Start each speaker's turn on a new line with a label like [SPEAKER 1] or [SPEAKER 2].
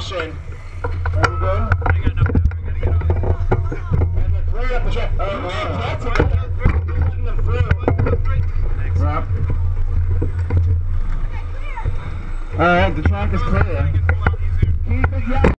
[SPEAKER 1] caution. There we go. And they're clear up the track. Oh, wow. That's it. They're letting them through. Yep. Alright, the track is clear. Keep it young.